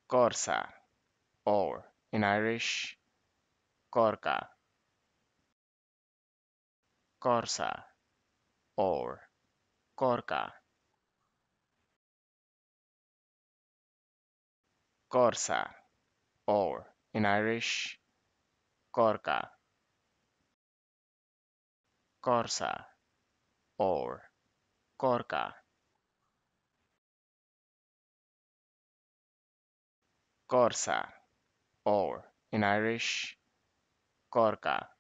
Corsa, or in Irish, Corca, Corsa, or Corca, Corsa, or in Irish, Corca, Corsa, or Corca, Corsa, or in Irish, Corca.